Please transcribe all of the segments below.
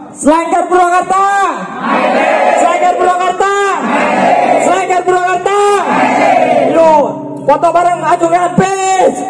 Selengker Purwakarta. Selengker Purwakarta. Selengker Purwakarta. Yuk, foto bareng Ajungan Peace.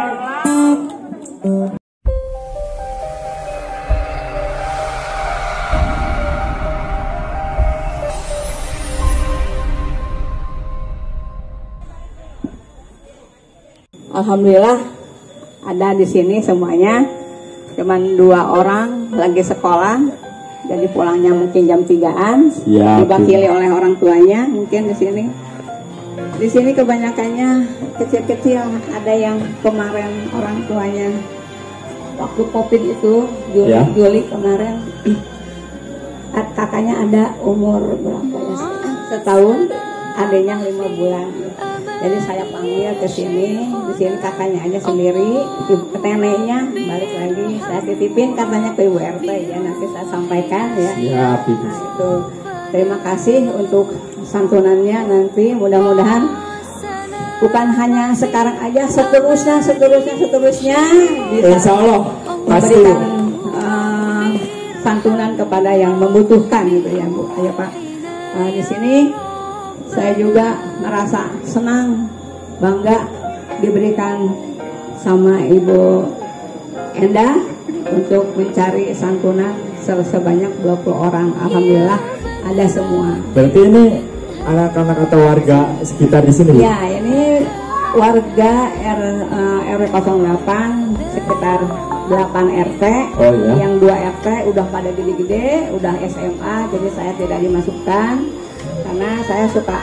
Alhamdulillah ada di sini semuanya. Cuman 2 orang lagi sekolah, jadi pulangnya mungkin jam 3-an. Diwakili oleh orang tuanya mungkin di sini. Di sini kebanyakannya kecil-kecil, ada yang kemarin orang tuanya waktu COVID itu Juli kemarin, kakaknya ada umur berapa ya? Setahun, adanya 5 bulan. Jadi saya panggil ke sini, di sini kakaknya aja sendiri, neneknya balik lagi, saya titipin katanya ke Ibu RT ya, nanti saya sampaikan ya. Nah, itu terima kasih untuk santunannya, nanti mudah-mudahan bukan hanya sekarang aja, seterusnya Insya Allah pasti memberikan santunan kepada yang membutuhkan gitu ya Bu. Ayo Pak, di sini saya juga merasa senang, bangga diberikan sama Ibu Endah untuk mencari santunan sebanyak 20 orang. Alhamdulillah ada semua. Berarti ini anak-anak atau warga sekitar di sini? Ya, ini warga RW 08 sekitar 8 RT. Oh, ya? Yang 2 RT udah pada gede-gede, udah SMA, jadi saya tidak dimasukkan. Karena saya suka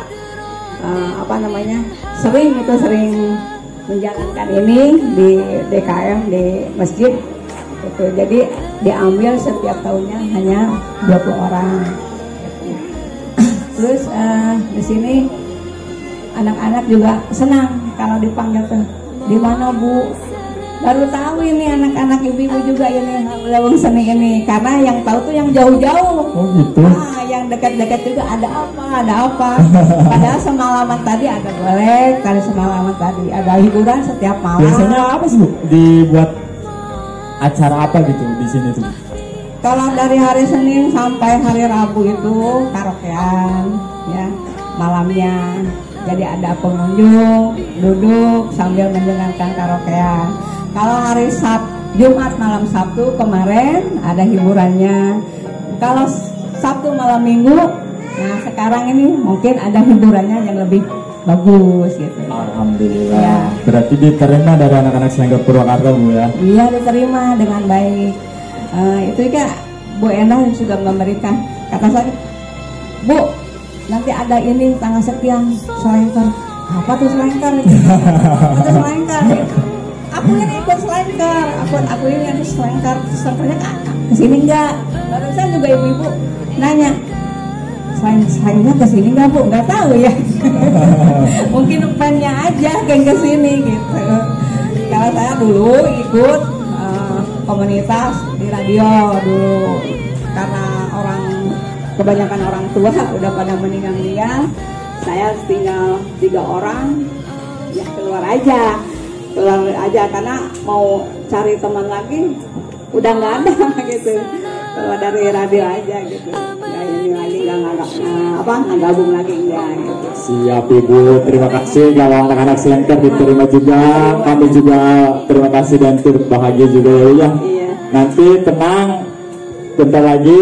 sering menjalankan ini di DKM di masjid itu, jadi diambil setiap tahunnya hanya 20 orang. Terus di sini anak-anak juga senang kalau dipanggil tuh, di mana Bu? Baru tahu ini anak-anak ibu-ibu juga ini leweng seni ini, karena yang tahu tuh yang jauh-jauh. Oh gitu. Yang dekat-dekat juga ada apa. Padahal semalaman tadi ada golek, kali semalaman tadi ada hiburan setiap malam. Biasanya apa sih Bu? Dibuat acara apa gitu di sini tuh? Kalau dari hari Senin sampai hari Rabu itu karaokean, ya malamnya. Jadi ada pengunjung duduk sambil mendengarkan karaokean. Kalau hari Jumat malam Sabtu kemarin ada hiburannya. Kalau Sabtu malam Minggu, nah sekarang ini mungkin ada hiburannya yang lebih bagus gitu. Alhamdulillah. Ya. Berarti diterima dari anak-anak Selengker Purwakarta Bu ya? Iya, diterima dengan baik. Itu kan Bu Endah sudah memberikan, kata saya, Bu, nanti ada ini tanggal sekian selengker. Apa tuh selengker? Apa tuh selengker? Aku yang ikut selengker, aku ini harus selengker. Selengkernya kesini enggak? Barusan juga ibu-ibu nanya, selengkernya kesini enggak Bu? Enggak tahu ya. Mungkin pennya aja yang kesini gitu. Kalau saya dulu ikut komunitas di radio dulu, karena kebanyakan orang tua udah pada meninggal, saya tinggal 3 orang, ya keluar aja karena mau cari teman lagi udah nggak ada gitu, keluar dari radio aja gitu, nggak ini lagi nggak gabung lagi enggak gitu. Siap Ibu, terima kasih. Kalau anak-anak Selengker diterima juga, kami juga terima kasih dan turut bahagia juga ya. Iya. Nanti tenang, bentar lagi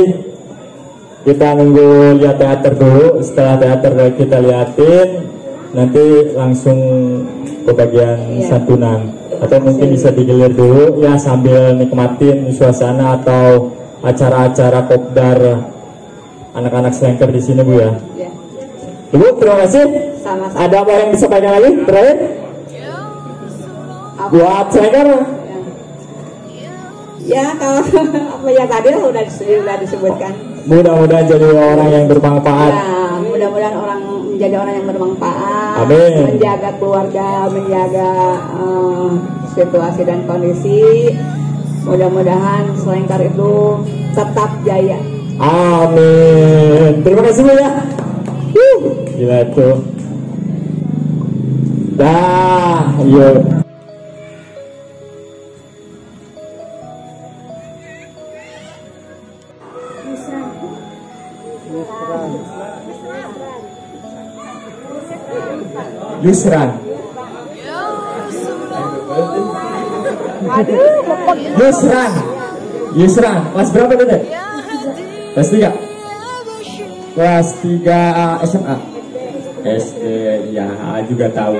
kita nunggu lihat teater dulu. Setelah teater kita liatin, nanti langsung ke bagian santunan. Atau mungkin bisa digilir dulu ya sambil nikmatin suasana atau acara-acara kopdar anak-anak Selengker di sini Bu ya. Ya. Ibu terima kasih. Sama-sama. Ada apa yang bisa disampaikan lagi terakhir? Buat Selengker? Ya kalau apa yang tadi lah udah disebutkan. Mudah-mudahan jadi orang yang bermanfaat. Ya, mudah-mudahan menjadi orang yang bermanfaat. Amin. Menjaga keluarga, menjaga situasi dan kondisi. Mudah-mudahan Selengker itu tetap jaya. Amin. Terima kasih Bu ya. Gila tuh. Dah, yuk. Yusran. Yusran. Yusran. Kelas berapa tuh, Dek? Kelas 3. Kelas 3 SMA. SD, ya juga tahu.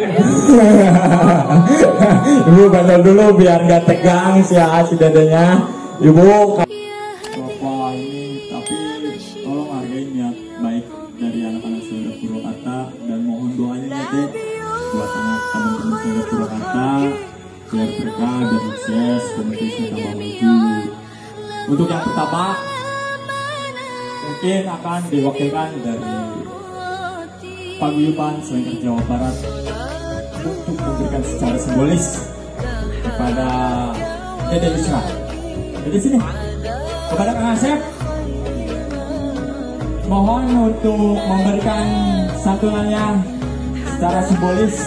Ibu bantu dulu biar nggak tegang si dadanya. Ibu. Bapak ini, tapi tolong hargain niat baik dari anak-anak Saudara Purwakarta dan mohon doanya ya, Dek, buat anak teman-teman Saudara Purwakarta biar mereka dan sukses, kompetisi tambah maju. Untuk yang pertama mungkin akan diwakilkan dari Paguyuban Selengker Jawa Barat untuk memberikan secara simbolis kepada Dede Yusra. Jadi sini kepada Kang Asep, mohon untuk memberikan santunannya secara simbolis.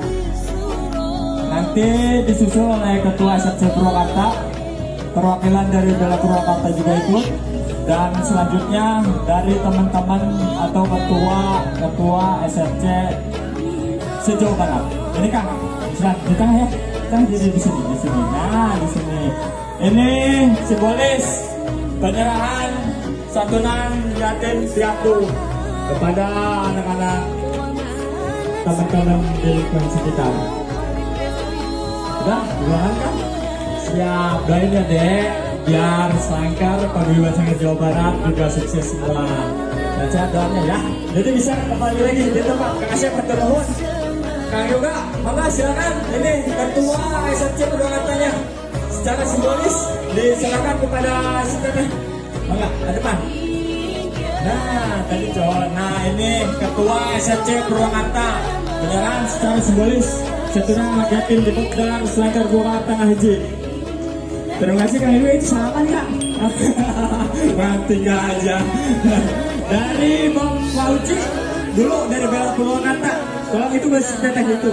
Nanti disusul oleh Ketua SFC Purwakarta, perwakilan dari Bela Purwakarta juga ikut, dan selanjutnya dari teman-teman atau ketua SFC se-Jawa Barat. Ini Kang, di tengah ya, kita jadi di sini. Nah, di sini. Ini simbolis penyerahan santunan yatim piatu kepada anak-anak teman-teman di lingkungan sekitar. Udah, kan? Siap, doain ya, Dek, biar Selengker Paguyuban Selengker Jawa Barat juga sukses semua. Dan sehat doanya ya. Jadi bisa kembali lagi di tempat Kang Asep berterus. Kang Yoga, mangga silakan. Ini ketua SFC Purwakartanya. Secara simbolis diserahkan kepada si Teteh. Mangga, ke depan. Nah, tadi cowok. Nah, ini ketua SFC Purwakarta. Penyerahan secara simbolis santunan yatim di Pokdar Selengker Purwakarta Haji. Terima kasih Kang Ibu, itu salaman Kak. Mati gak aja. Dari Bang Fauci dulu dari Bela Purwakarta. Tolong itu masih Teteh itu.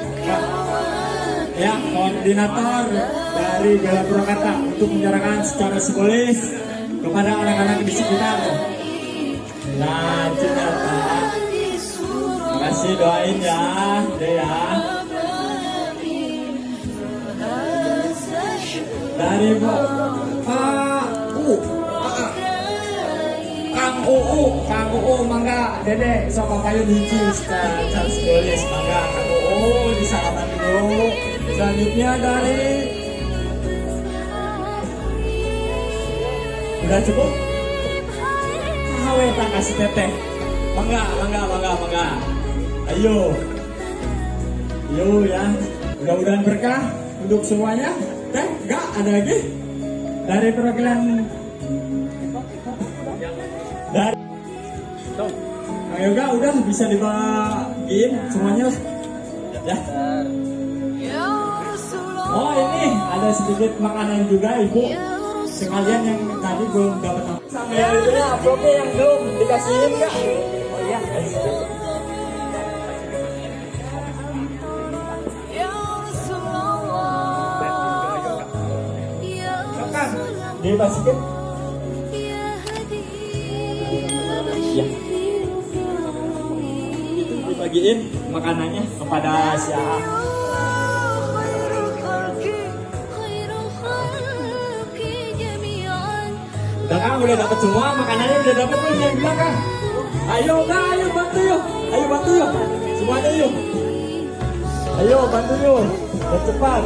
Ya, koordinator dari Bela Purwakarta untuk menyerahkan secara simbolis kepada anak-anak di sekitar. Nah, ternyata. Terima kasih, doain ya, deh ya. Dari Kang UU, mangga Dede sok payun hiji secara simbolis, mangga Kang UU disalaman dulu. Selanjutnya dari udah cukup? Hawe tak kasih Teteh. Mangga. Ayo ya. Mudah-mudahan berkah untuk semuanya. Teh, enggak ada lagi dari perwakilan dari Kang Yoga udah bisa dibagiin semuanya ya. Oh, ini ada sedikit makanan juga Ibu sekalian yang tadi belum dapat. Sampai ini amplopnya yang belum dikasihin Kak. Oh iya. Dibasikin ya, itu dibagiin makanannya kepada si AA. Udah Kang, udah dapat semua makanannya, udah dapat belum yang belakang? Ayo bantu yuk semuanya yuk, ayo bantu yuk, cepat.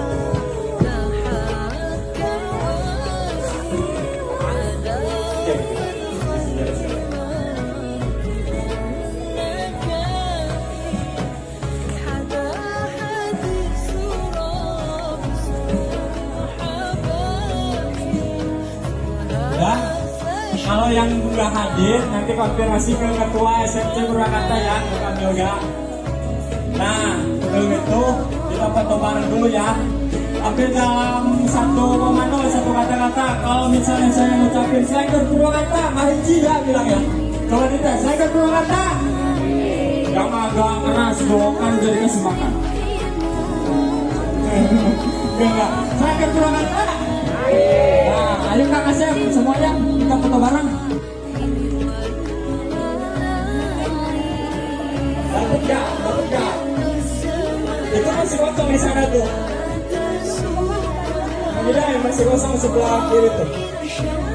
Kalau yang nggak hadir, nanti konfirmasi ke Ketua SFC Purwakarta ya, ke Kang Yoga. Nah, sebelum itu kita foto bareng dulu ya. Ambil dalam satu komando, satu kata-kata. Kalau misalnya saya ngucapin Selengker Purwakarta, Mahiji ya bilang ya. Kalau tidak Selengker Purwakarta, yang agak keras doakan jadi kesemakan. Enggak, Selengker Purwakarta. Nah, ayo Kang Asep semuanya kita foto bareng. kosong di sana tuh. Yang masih kosong sebelah kiri tuh.